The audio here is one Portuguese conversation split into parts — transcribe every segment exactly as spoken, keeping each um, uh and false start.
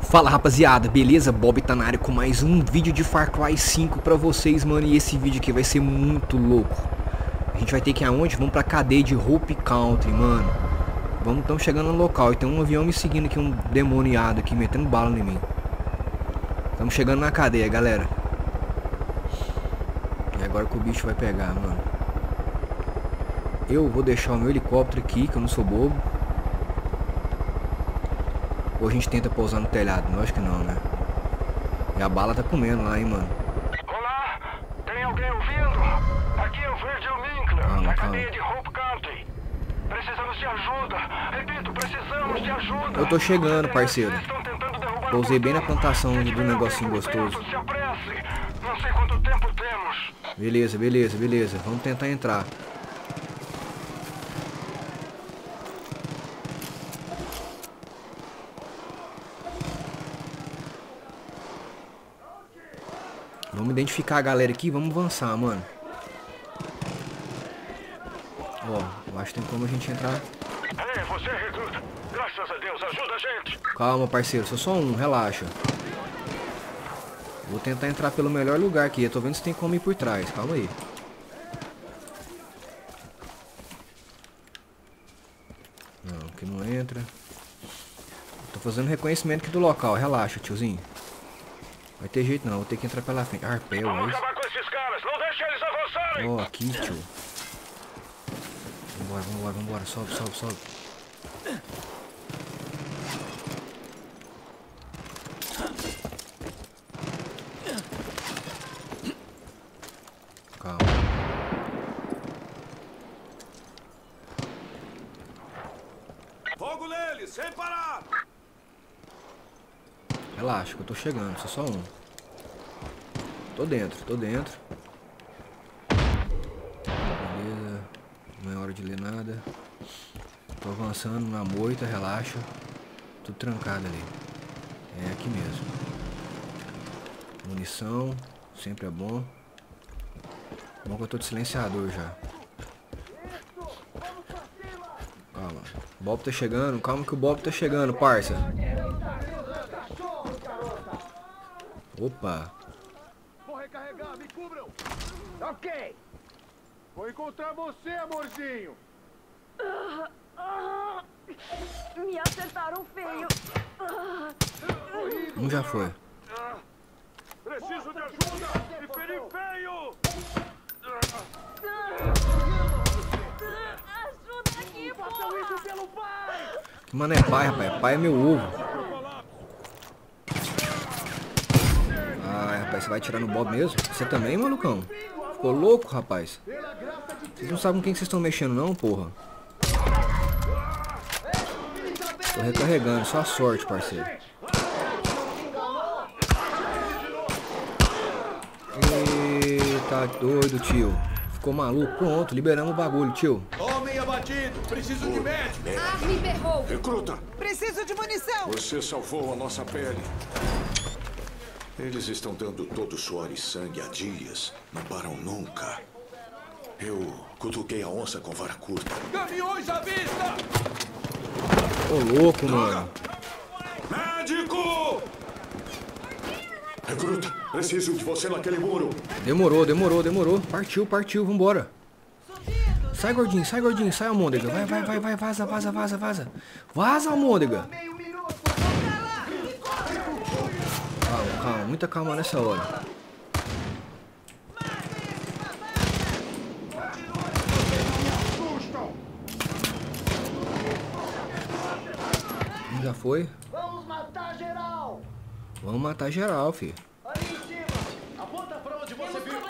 Fala rapaziada, beleza? Bob tá na área com mais um vídeo de Far Cry cinco pra vocês, mano. E esse vídeo aqui vai ser muito louco. A gente vai ter que ir aonde? Vamos pra cadeia de Hope Country, mano. Vamos, estamos chegando no local e tem um avião me seguindo aqui, um demoniado aqui, metendo bala em mim. Estamos chegando na cadeia, galera. E agora que o bicho vai pegar, mano. Eu vou deixar o meu helicóptero aqui, que eu não sou bobo. Ou a gente tenta pousar no telhado? Eu acho que não, né? E a bala tá comendo lá, hein, mano. Olá, tem alguém ouvindo? Aqui é o Virgil Winkler, calma, na calma. cadeia de Hope Country. Precisamos de ajuda. Repito, precisamos de ajuda. Eu tô chegando, parceiro. Estão tentando derrubar Pousei o bem na portão. plantação Se do tiver negocinho alguém por perto, gostoso. se apresse. Não sei quanto tempo temos. Beleza, beleza, beleza. Vamos tentar entrar. Vamos identificar a galera aqui, vamos avançar, mano. Ó, eu acho que tem como a gente entrar. Ei, você recruta. Graças a Deus, ajuda a gente. Calma, parceiro, sou só um, relaxa. Vou tentar entrar pelo melhor lugar aqui. Eu tô vendo se tem como ir por trás, calma aí. Não, aqui não entra. Tô fazendo reconhecimento aqui do local, relaxa, tiozinho. Vai ter jeito não, vou ter que entrar pela frente. Arpel, é Vamos isso? acabar com esses caras, não deixe eles avançarem. Ó, oh, aqui, tio. Vambora, vambora, vambora. Sobe, sobe, sobe. Calma. Fogo neles, sem parar. Relaxa, que eu tô chegando, sou só um. Tô dentro, tô dentro. Beleza. Não é hora de ler nada. Tô avançando na moita, relaxa. Tudo trancado ali. É aqui mesmo. Munição, sempre é bom. Bom que eu tô de silenciador já. Calma. O Bob tá chegando, calma que o Bob tá chegando, parça. Opa. Vou recarregar, me cubram. Ok. Vou encontrar você, amorzinho. Ah, ah, me acertaram feio. Ah, Um já foi. Preciso de ajuda. Me feri feio. ajuda aqui, Façam isso porra! pelo pai. Que mano é pai, rapaz? Pai é meu ovo. Ai, rapaz, você vai tirar no Bob mesmo? Você também, malucão? Ficou louco, rapaz? Vocês não sabem com quem que vocês estão mexendo não, porra? Tô recarregando, só a sorte, parceiro. Eita, doido, tio. Ficou maluco? Pronto, liberamos o bagulho, tio. Homem abatido. Preciso de médico. Arme berrou. Recruta, Preciso de munição. você salvou a nossa pele. Eles estão dando todo suor e sangue há dias. Não param nunca. Eu cutuquei a onça com vara curta. Caminhões à vista. Ô, louco, mano. Médico! Recruta, preciso de você naquele muro. Demorou, demorou, demorou. Partiu, partiu, vambora. Sai, gordinho, sai, gordinho, sai, almôndega. Vai, vai, vai, vai, vaza, vaza, vaza, vaza. Vaza, almôndega. Calma, calma, muita calma nessa hora. Já foi? Vamos matar geral. Vamos matar geral, filho. Ali em cima. Aponta pra onde você viu.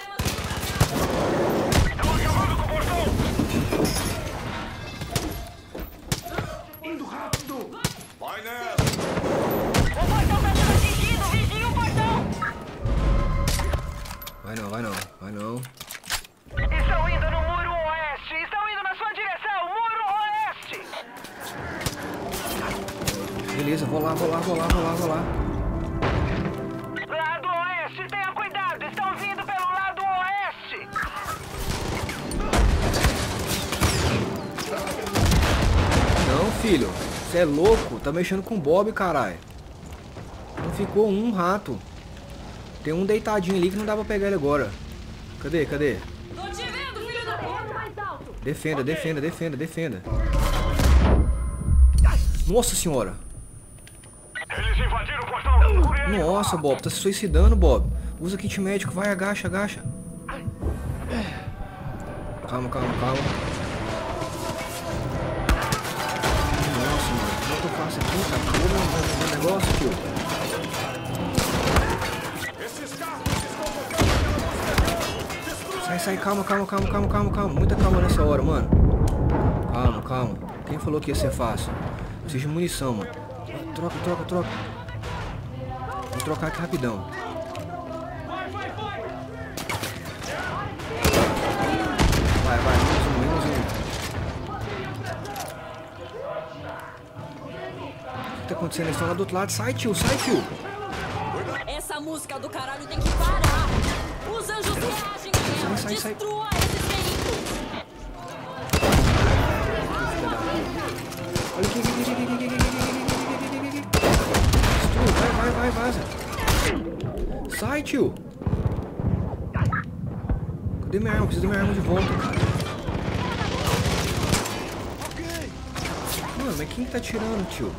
Indo rápido. Vai nessa. O portão tá sendo atingido! Vigia o portão! Vai não, vai não, vai não. Estão indo no muro oeste. Estão indo na sua direção. Muro oeste. Beleza, vou lá, vou lá, vou lá, vou lá, vou lá. Lado oeste. Tenha cuidado. Estão vindo pelo lado oeste. Não, filho. Você é louco? Tá mexendo com o Bob, caralho. ficou um rato. Tem um deitadinho ali que não dá pra pegar ele agora. Cadê, cadê? Tô te vendo, filho da puta! Mais alto! Defenda, defenda, defenda, defenda. Nossa senhora. Eles invadiram o portão. Nossa, Bob, tá se suicidando, Bob. Usa kit médico, vai, agacha, agacha. Calma, calma, calma. Nossa, mano, como é que eu faço aqui? Tá puro o negócio, tio. Sai, sai, calma, calma, calma, calma, calma, calma. Muita calma nessa hora, mano. Calma, calma. Quem falou que ia ser fácil? Preciso de munição, mano. Troca, troca, troca. Vou trocar aqui rapidão. Vai, vai, menos um, menos um. O que tá acontecendo? Eles estão lá do outro lado. Sai, tio, sai, tio. Essa música do caralho tem que parar! Os anjos reagem a ela! Sai, sai, sai. Destrua esses veículos! Olha aqui, aqui, aqui, aqui, aqui, aqui, aqui, aqui, aqui, aqui. Destrua, vai, vai, vai, vaza. Sai, tio. Cadê minha arma? Preciso da minha arma de volta, cara. Mano, mas quem que tá tirando, tio?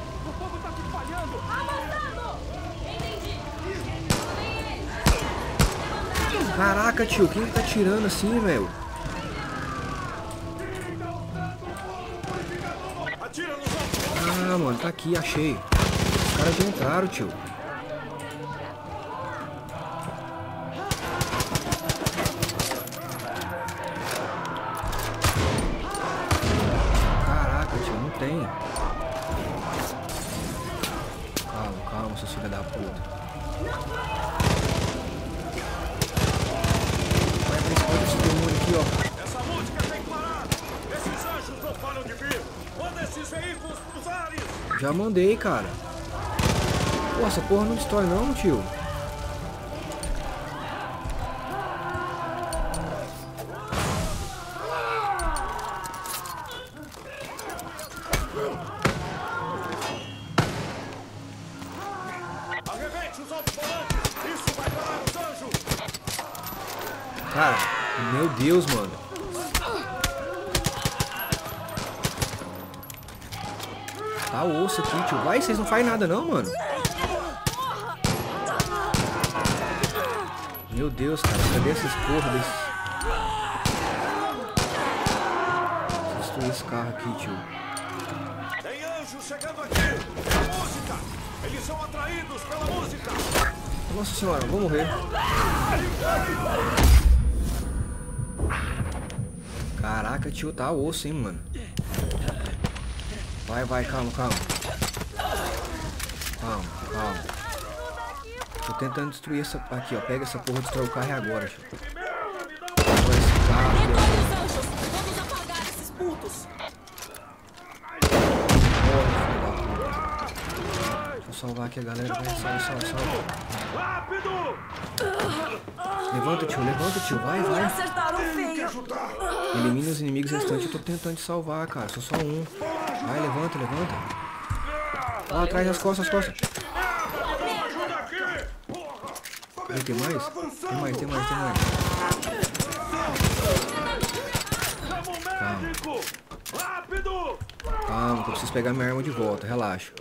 Caraca, tio, quem que tá tirando assim, velho? Ah, mano, tá aqui, achei. Os caras já entraram, tio. Caraca, tio, não tem. Calma, calma, seus filhos da puta. Aqui, ó. Essa música tem que parar! Esses anjos não param de vir! Manda esses veículos pros ares! Já mandei, cara. Pô, essa porra não destrói não, tio. Arrebente os alto-falantes! Isso vai parar os anjos! Cara, meu Deus, mano. Tá osso aqui, tio. Vai, vocês não fazem nada não, mano. Meu Deus, cara. Cadê essas porra desse... Destruir esse carro aqui, tio. Tem anjos chegando aqui! A música! Eles são atraídos pela música! Nossa senhora, vou morrer. Caraca, tio, tá osso, hein, mano. Vai, vai, calma, calma. Calma, calma. Tô tentando destruir essa... Aqui, ó, pega essa porra e destrói o carro e agora, tio. Agora esse carro, Retorne os anjos! Vamos apagar esses putos! deixa eu salvar aqui a galera. Vai, salva, salva, salva. Rápido! Levanta, tio, levanta, tio. Vai, Me vai. acertaram feio! Elimina os inimigos restantes. Eu tô tentando te salvar, cara. Sou só um. Vai, levanta, levanta. Ó, atrás das costas, as costas. Aí, tem mais? Tem mais, tem mais, tem mais. Calma. Rápido! Calma, que eu preciso pegar minha arma de volta. Relaxa.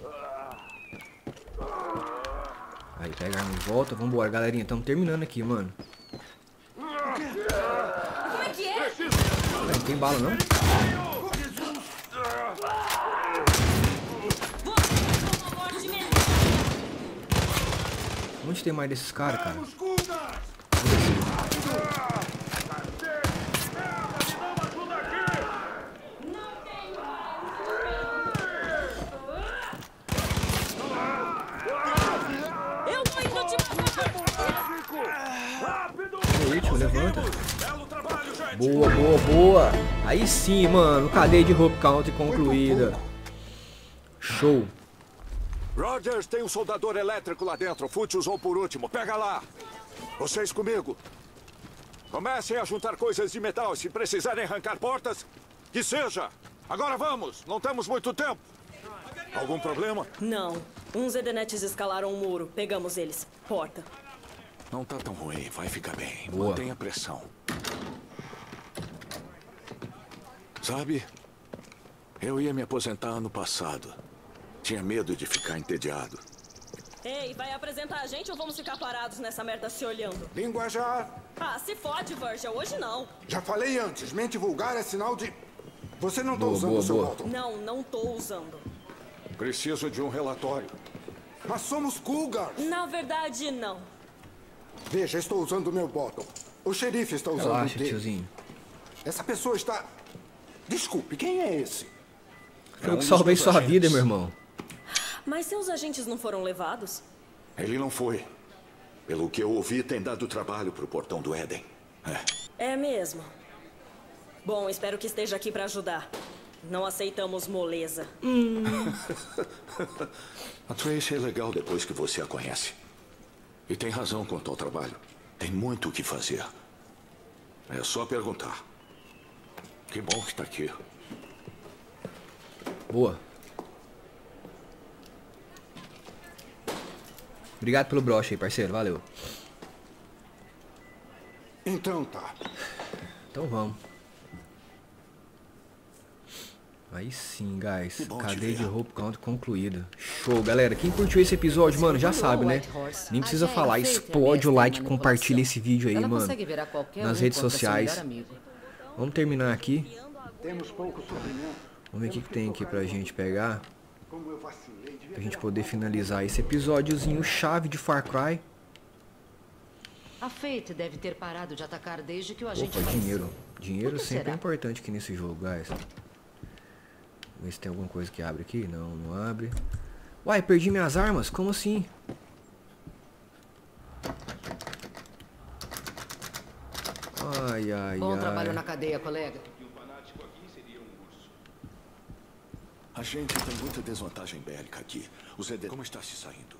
Aí, pega a arma de volta. Vambora, galerinha. Estamos terminando aqui, mano. Como é que é? Não tem bala, não? Onde tem mais desses caras, cara? Eu tô indo te Aí, tio, levanta. Boa, boa, boa. Aí sim, mano. Cadeia de Hope Country concluída. Show. Rogers, tem um soldador elétrico lá dentro. Fute usou por último. Pega lá. Vocês comigo. Comecem a juntar coisas de metal. Se precisarem arrancar portas, que seja. Agora vamos. Não temos muito tempo. Algum problema? Não. Uns Edenetes escalaram o muro. Pegamos eles. Porta. Não tá tão ruim, vai ficar bem. Boa. Mantenha a pressão. Sabe, eu ia me aposentar ano passado. Tinha medo de ficar entediado. Ei, vai apresentar a gente ou vamos ficar parados nessa merda se olhando? Linguajar. Ah, se fode, Virgil. Hoje não. Já falei antes, mente vulgar é sinal de... Você não tá Boa, usando boa, o seu boa. bottom. Não, não tô usando. Preciso de um relatório. Mas somos Cougars. Na verdade, não. Veja, estou usando o meu bottom. O xerife está usando Relaxa, o dele. tiozinho. Essa pessoa está... Desculpe, quem é esse? Eu que salvei sua vida, meu irmão. Mas seus agentes não foram levados? Ele não foi. Pelo que eu ouvi, tem dado trabalho pro portão do Éden. É. É mesmo. Bom, espero que esteja aqui pra ajudar. Não aceitamos moleza. A Tracy é legal depois que você a conhece. E tem razão quanto ao trabalho. Tem muito o que fazer. É só perguntar. Que bom que tá aqui. Boa. Obrigado pelo broche aí, parceiro. Valeu. Então tá. Então vamos. Aí sim, guys. Que bom te Cadeia de ver. Hope Country concluída. Show, galera. Quem curtiu esse episódio, mano, já sabe, né? Nem precisa falar. Explode o like, compartilha esse vídeo aí, mano. Nas redes sociais. Vamos terminar aqui. Temos pouco sofrimento. Vamos ver o que, que tem aqui pra gente pegar. Como eu vacilei. devia Pra gente ter poder finalizar esse episódiozinho chave de Far Cry. A Fate deve ter parado de atacar desde que o agente Opa, apareceu. dinheiro. Dinheiro Por que sempre será? é importante aqui nesse jogo, guys. Vamos ver se tem alguma coisa que abre aqui. Não, não abre. Uai, perdi minhas armas? Como assim? Ai, ai, Bom ai. trabalho na cadeia, colega. A gente tem muita desvantagem bélica aqui. O Zé, como está se saindo?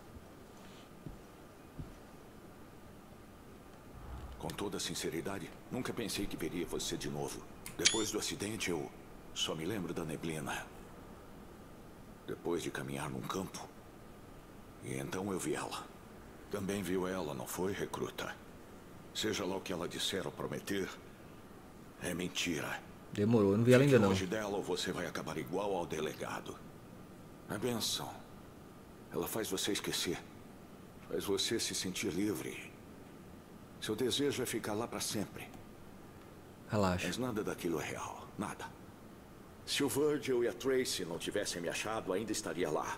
Com toda sinceridade, nunca pensei que veria você de novo. Depois do acidente, eu só me lembro da neblina. Depois de caminhar num campo. E então eu vi ela. Também viu ela, não foi, recruta? Seja lá o que ela disser ou prometer, é mentira. Demorou, não vi ela ainda Fique não. longe dela ou você vai acabar igual ao delegado. A benção. Ela faz você esquecer. Faz você se sentir livre. Seu desejo é ficar lá para sempre. Relaxa. Mas nada daquilo é real. Nada. Se o Virgil e a Tracy não tivessem me achado, ainda estaria lá.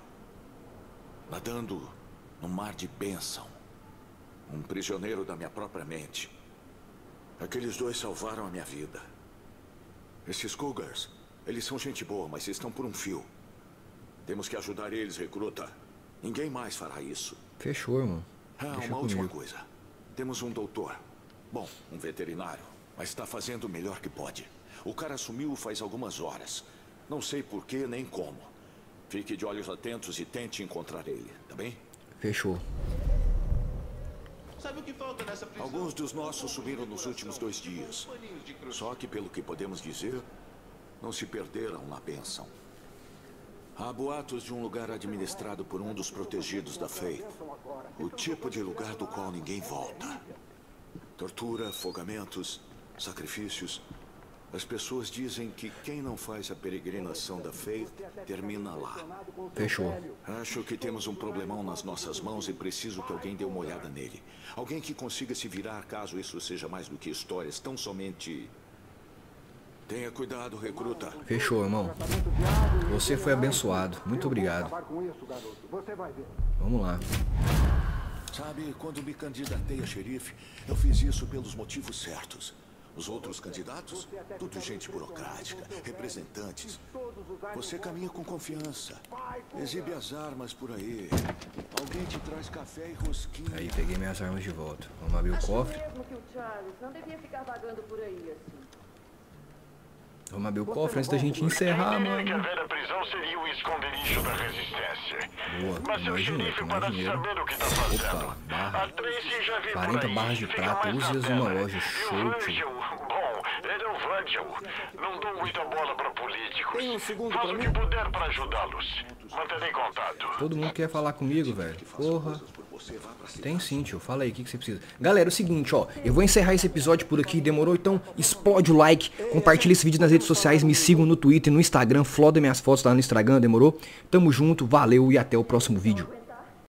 Nadando num mar de bênção. Um prisioneiro da minha própria mente. Aqueles dois salvaram a minha vida. Esses Cougars, eles são gente boa, mas estão por um fio. Temos que ajudar eles, recruta. Ninguém mais fará isso. Fechou, irmão. Ah, Deixa uma última comigo. coisa. Temos um doutor. Bom, um veterinário. Mas está fazendo o melhor que pode. O cara sumiu faz algumas horas. Não sei porquê nem como. Fique de olhos atentos e tente encontrar ele, tá bem? Fechou. Sabe o que falta nessa prisão? Alguns dos nossos sumiram nos últimos dois dias. Só que, pelo que podemos dizer, não se perderam na bênção. Há boatos de um lugar administrado por um dos protegidos da Faith. O tipo de lugar do qual ninguém volta. Tortura, afogamentos, sacrifícios. As pessoas dizem que quem não faz a peregrinação da Faith termina lá. Fechou. Acho que temos um problemão nas nossas mãos e preciso que alguém dê uma olhada nele. Alguém que consiga se virar caso isso seja mais do que histórias, tão somente... Tenha cuidado, recruta. Fechou, irmão. Você foi abençoado. Muito obrigado. acabar com isso, garoto. Você vai ver. Vamos lá. Sabe, quando me candidatei a xerife, eu fiz isso pelos motivos certos. Os outros candidatos, tudo gente burocrática, representantes. Você caminha com confiança. Exibe as armas por aí. Alguém te traz café e rosquinha. Aí, peguei minhas armas de volta. Vamos abrir o cofre. Mesmo que o Charles não devia ficar vagando por aí assim. Vamos abrir o cofre antes da gente encerrar, Entenderia que a mano. velha prisão seria o esconderijo da resistência. Boa, Mas seu mais dinheiro, xerife mais parece dinheiro. saber o que tá fazendo. Opa, barra. A Tracy já vi por quarenta aí, barras de fica prata, mais use-as na numa tela. loja. E o Show, tio. Virgil, bom, ele não vai Nigel, não dou muita bola pra políticos. Tem um segundo Faço pra o mim? que puder pra ajudá-los. Mantenha em contato. Todo mundo quer falar comigo, velho. Porra. Tem sim, tio. Fala aí, o que, que você precisa. Galera, é o seguinte, ó. Eu vou encerrar esse episódio por aqui. Demorou? Então, explode o like. Compartilha esse vídeo nas redes sociais. Me sigam no Twitter, no Instagram. Floda minhas fotos lá no Instagram. Demorou? Tamo junto. Valeu e até o próximo vídeo.